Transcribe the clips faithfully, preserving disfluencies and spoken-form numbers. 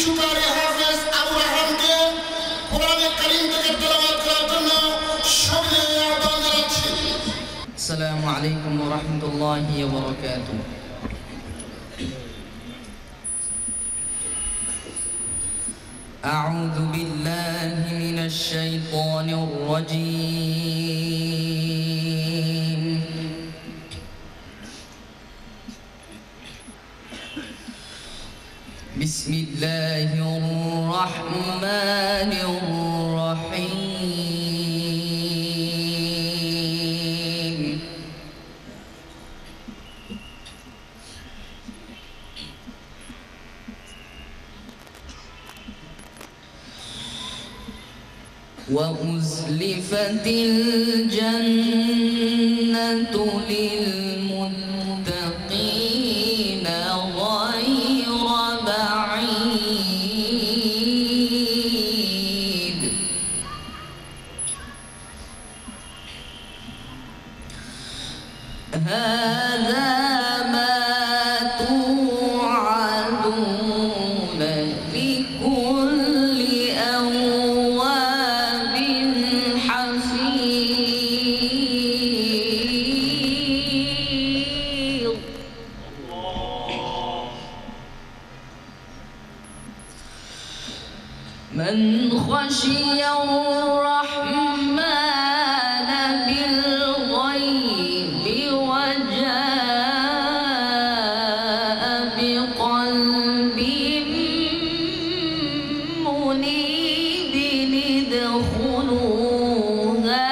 শিশুকারী হাফেজ আবু রাহামকে কোরআনে কারীম থেকে তেলাওয়াত করার জন্য সবিনয়ে আহ্বান জানাচ্ছি। আসসালামু আলাইকুম ওয়া রাহমাতুল্লাহি ওয়া বারাকাতুহু। أعوذ بالله من الشيطان الرجيم. بسم الله الرحمن الرحيم. وأزلفت الجنة للمتقين غير بعيد. هذا ما توعدون لكل أواب حفيظ. من خشي الرحمن بالغيب وجاء بقلب منيب ادخلوها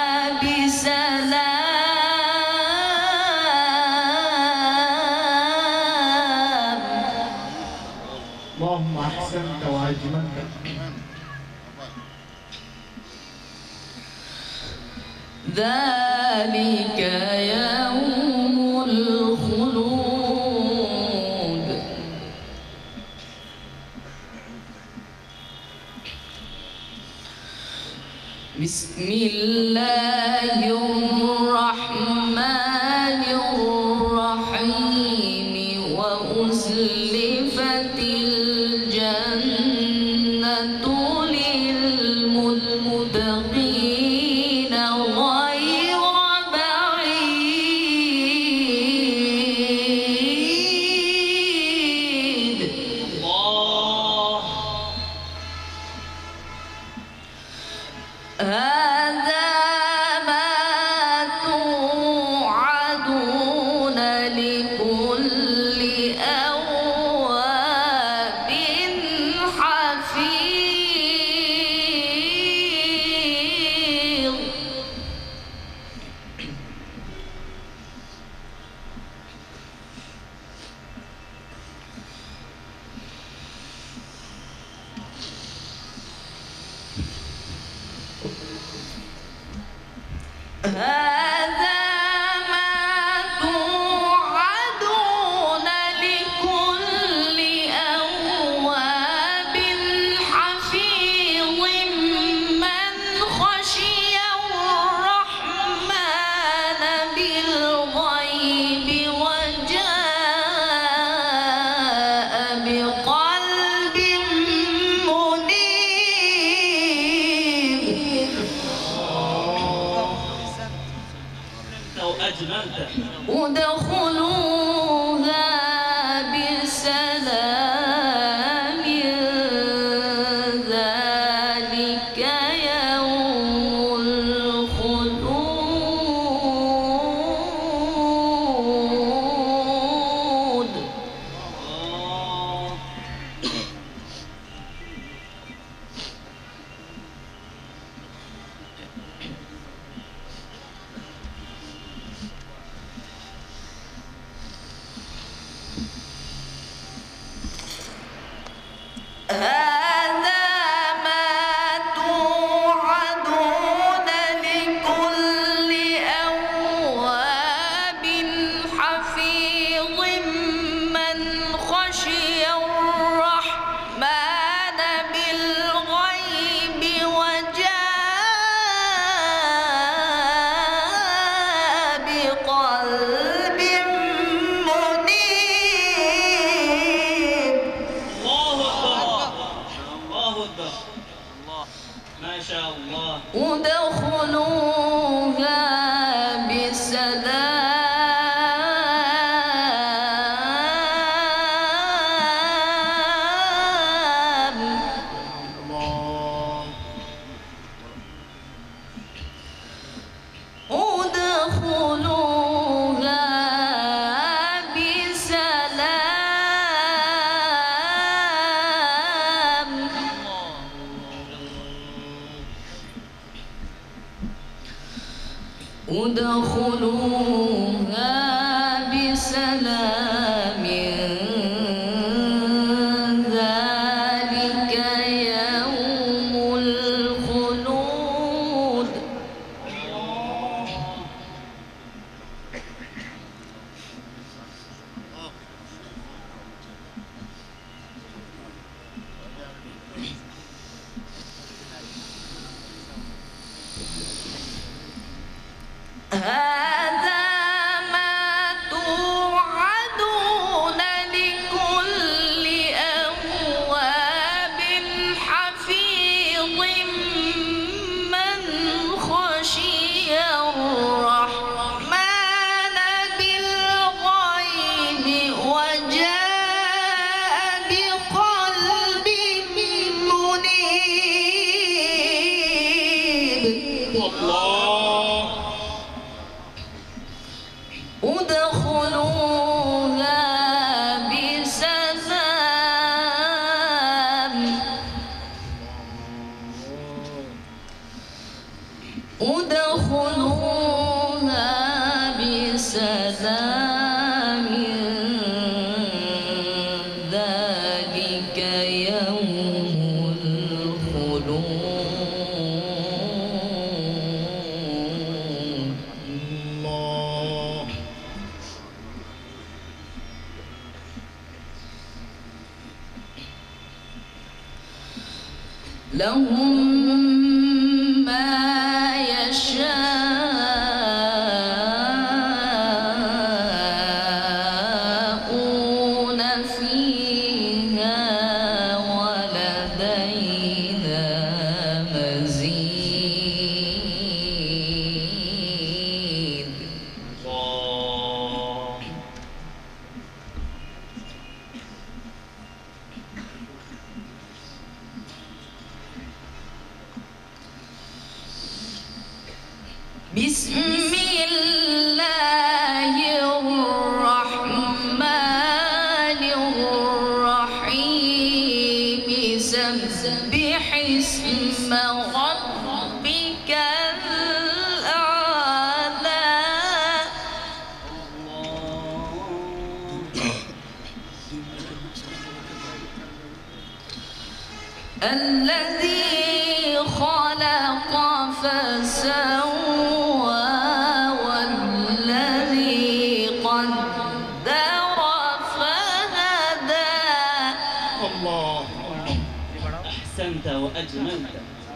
بسلام. اللهم أحسنت وأجملت. ذلك يوم الخلود. بسم الله الرحمن الرحيم. وأزلفت الجنة للمتقين غير بعيد. هذا ما توعدون لكل أواب حفيظ. هذا ما توعدون لكل أواب حفيظ. من خشي الرحمن بالغيب وجاء بقلب منيب ادخلوها بسلام ذلك يوم الخلود. هذا ما توعدون لكل أواب حفيظ من خشي الرحمن بالغيب وجاء بقلب منيب. الله. ادخلوها بسلام ادخلوها بسلام ذلك يوم الخلود. الله. لهم ما يشاءون فيها ولدينا مزيد. الله. بسم الله الرحمن الرحيم. سبح اسم ربك الأعلى. الذي خلق فسوى والذي قدر فهدى. الله. أحسنت وأجملت.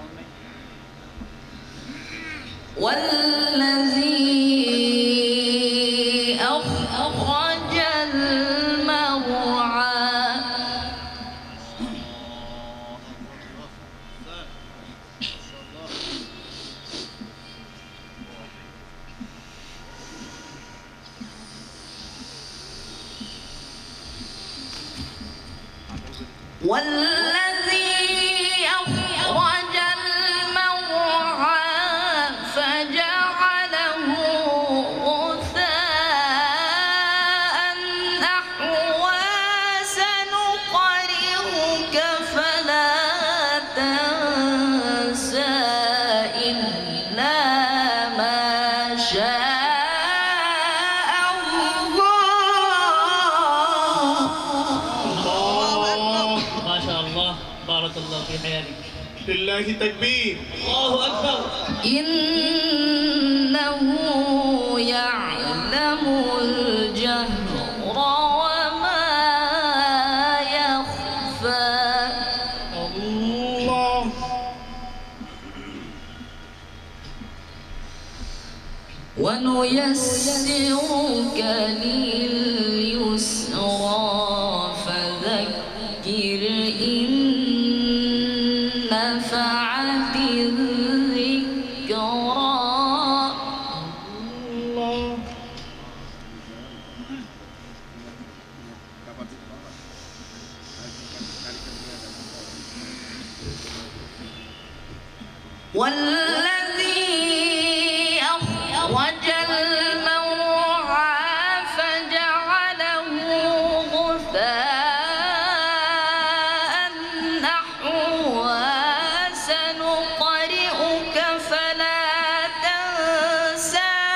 والذي أخرج المرعى والذي أخرج المرعى فجعله غثاء أحوى. سنقرئك فلا تنسى إلا ما شاء الله. ما شاء الله، بارك الله في حياتك. لله تكبير. الله أكبر. إنه يعلم الجهر وما يخفى. الله. ونيسرك لليسرى فذكر إن نفعت الذكرى. الله. والذي أخرج المرعى فجعله غثاء أحوى. سنقرئك فلا تنسى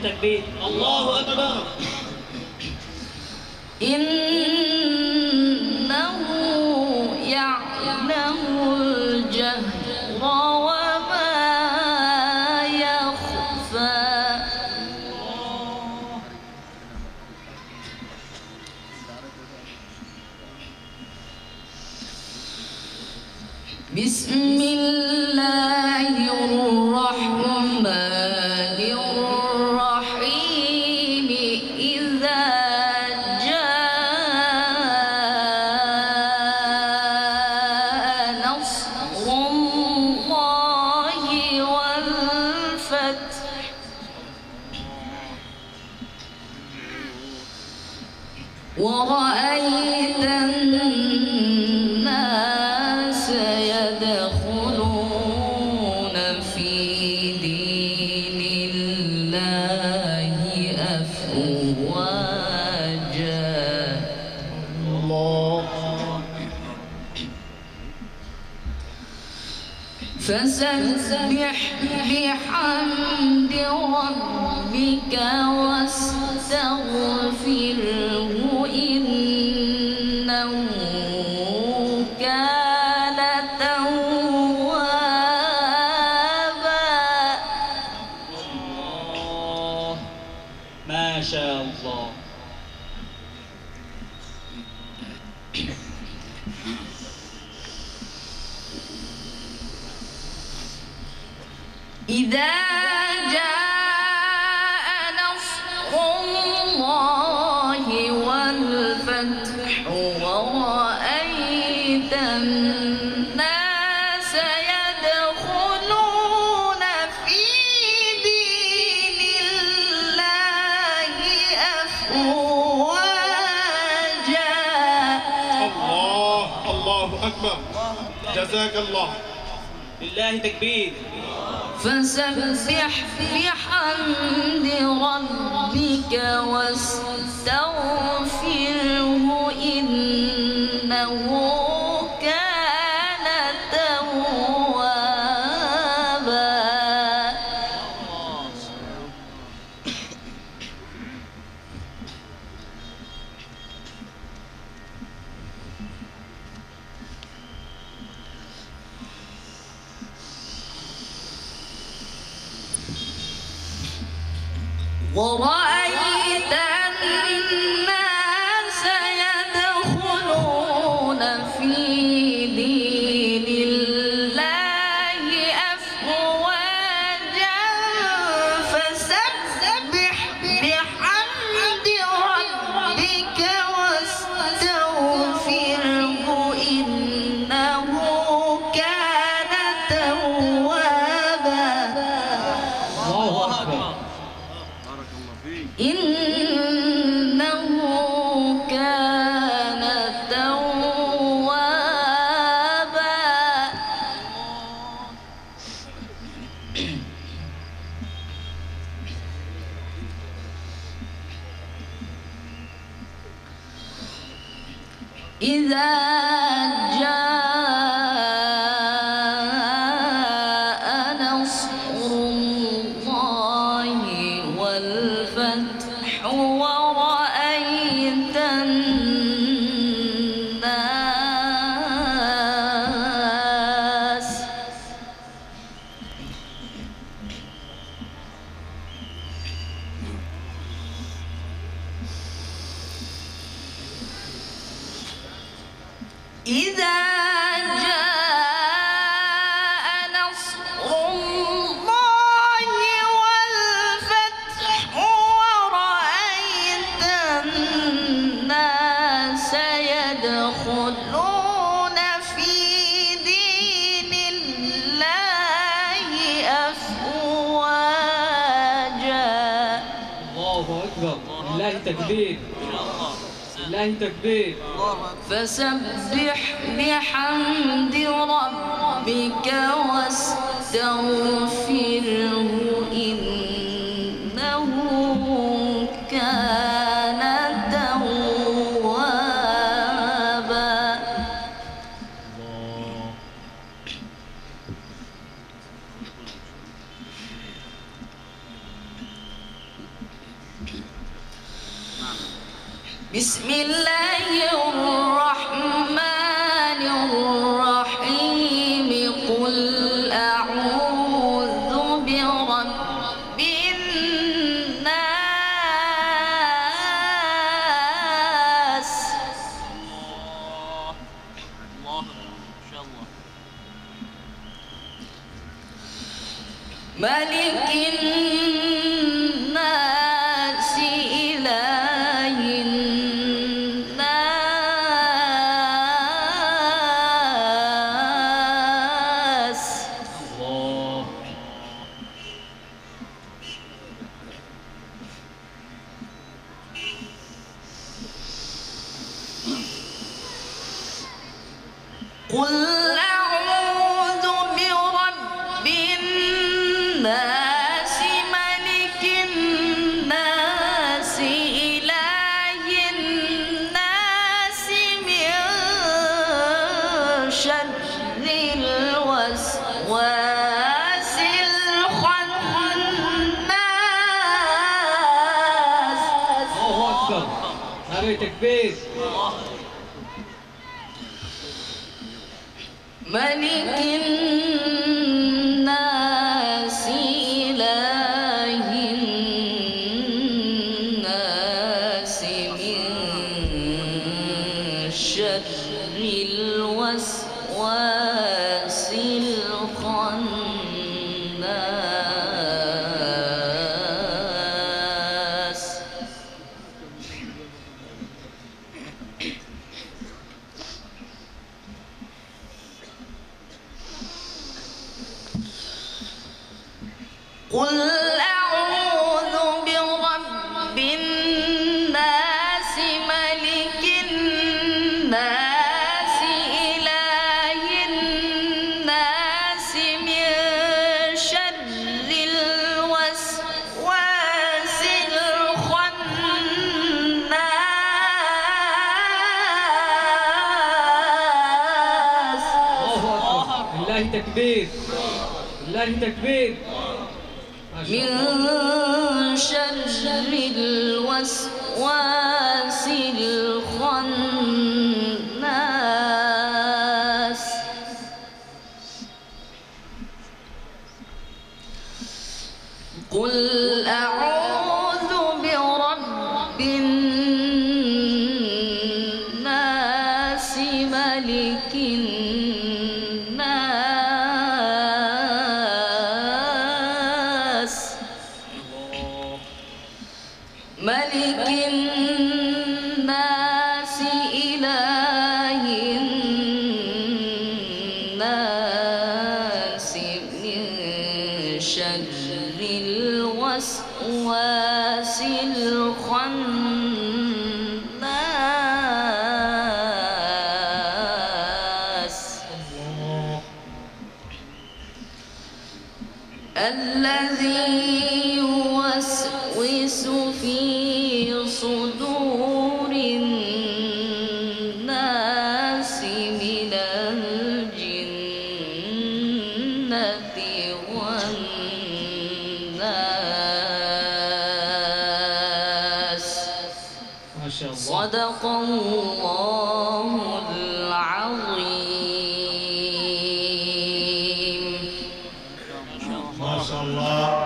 تكبير الله أكبر. إنه يعلم الجهر وما يخفى. بسم الله الرحمن الرحيم. إذا جاء نصر الله والفتح ورأيت الناس يدخلون في دين الله أفواجا. الله. فسبح بحمد ربك واستغفره إنه كان توابا. الله ما شاء الله. إذا جاء نصر الله والفتح ورأيت الناس يدخلون في دين الله أفواجا. الله الله أكبر. جزاك الله. لله تكبير. فسبح بحمد ربك واستغفره إنه كان توابا. ورأيت الناس يدخلون في دين الله أفواجا. فسبح بحمد ربك واستغفره إنه كان توابا. الله أكبر. إنه كان توابا. إذا جاء نصر الله والفتح ورأيت الناس إذا جاء نصر الله والفتح ورأيت الناس يدخلون في دين الله أفواجا. الله أكبر. لله تكبير. لله تكبير. فسبح بحمد ربك واستغفره إنه كان توابا. بسم الله الرحمن الرحيم قل أعوذ برب الناس ملك الناس إله الناس الله قل أعوذ برب الناس ملك الناس إله الناس من شر الوسواس الخناس الله أكبر. نعرة تكبير. ملك الناس إله الناس من شر الوسواس الخناس قل أعوذ برب الناس ملك الناس إله الناس من شر الوسواس الخناس الله أكبر. لله تكبير. لله تكبير. ما شاء من الله. شر الوسواس الخناس قل أعوذ برب الناس ملك الناس ملك الناس إله الناس من شر الوسواس الخناس الذي يوسوس في صدور الناس من الجنة والناس ما شاء الله. صدق الله العظيم ما شاء الله